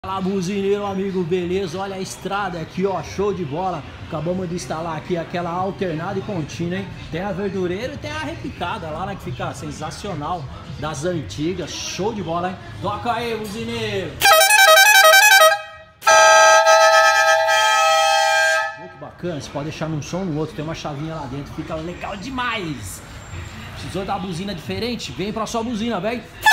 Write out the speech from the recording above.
Fala, buzineiro amigo, beleza? Olha a estrada aqui, ó, show de bola. Acabamos de instalar aqui aquela alternada e contínua, hein? Tem a verdureira e tem a repicada lá, né? Que fica sensacional, das antigas. Show de bola, hein? Toca aí, buzineiro! Que bacana, você pode deixar num som no outro, tem uma chavinha lá dentro, fica legal demais. Precisou da buzina diferente? Vem pra sua buzina, velho.